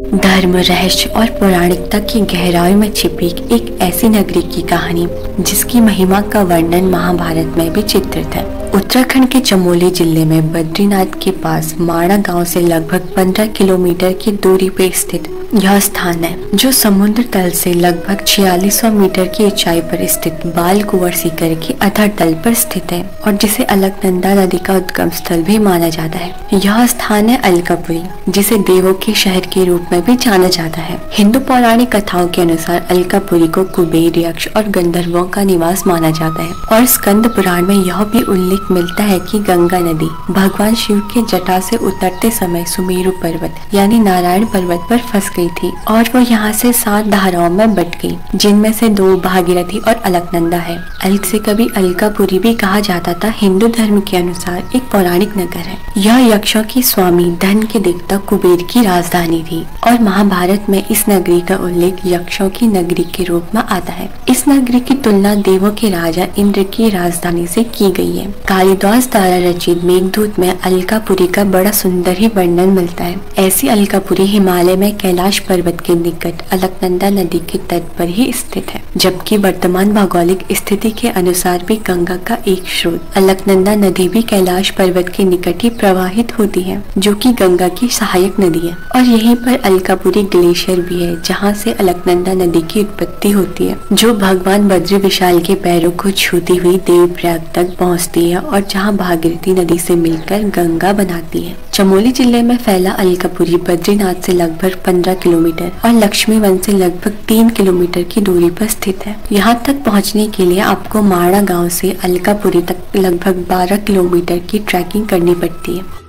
धर्म, रहस्य और पौराणिकता की गहराई में छिपी एक ऐसी नगरी की कहानी जिसकी महिमा का वर्णन महाभारत में भी चित्रित है। उत्तराखंड के चमोली जिले में बद्रीनाथ के पास माणा गांव से लगभग 15 किलोमीटर की दूरी पर स्थित यह स्थान है, जो समुद्र तल से लगभग 4600 मीटर की ऊंचाई पर स्थित बाल कुंवर सीकर के अधर तल पर स्थित है और जिसे अलकनंदा नदी का उद्गम स्थल भी माना जाता है। यह स्थान है अलकापुरी, जिसे देवों के शहर के रूप में भी जाना जाता है। हिंदू पौराणिक कथाओं के अनुसार अलकापुरी को कुबेर, यक्ष और गंधर्वों का निवास माना जाता है और स्कंद पुराण में यह भी उल्लेख मिलता है कि गंगा नदी भगवान शिव के जटा से उतरते समय सुमेरु पर्वत यानी नारायण पर्वत पर फंस गई थी और वो यहाँ से 7 धाराओं में बट गई, जिनमें से 2 भागीरथी और अलकनंदा है। अलक से कभी अलकापुरी भी कहा जाता था। हिंदू धर्म के अनुसार एक पौराणिक नगर है। यह यक्षों की स्वामी, धन के देवता कुबेर की राजधानी थी और महाभारत में इस नगरी का उल्लेख यक्षों की नगरी के रूप में आता है। इस नगरी की तुलना देवों के राजा इंद्र की राजधानी से की गई है। कालिदास द्वारा रचित मेघदूत में अलकापुरी का बड़ा सुंदर ही वर्णन मिलता है। ऐसी अलकापुरी हिमालय में कैलाश पर्वत के निकट अलकनंदा नदी के तट पर ही स्थित है, जबकि वर्तमान भौगोलिक स्थिति के अनुसार भी गंगा का एक स्रोत अलकनंदा नदी भी कैलाश पर्वत के निकट ही प्रवाहित होती है, जो कि गंगा की सहायक नदी है। और यहीं पर अलकापुरी ग्लेशियर भी है, जहाँ से अलकनंदा नदी की उत्पत्ति होती है, जो भगवान बद्री विशाल के पैरों को छूती हुई देवप्रयाग तक पहुँचती है और जहाँ भागीरथी नदी से मिलकर गंगा बनाती है। चमोली जिले में फैला अलकापुरी बद्रीनाथ से लगभग 15 किलोमीटर और लक्ष्मी वन से लगभग 3 किलोमीटर की दूरी पर स्थित है। यहाँ तक पहुँचने के लिए आपको माणा गांव से अलकापुरी तक लगभग 12 किलोमीटर की ट्रैकिंग करनी पड़ती है।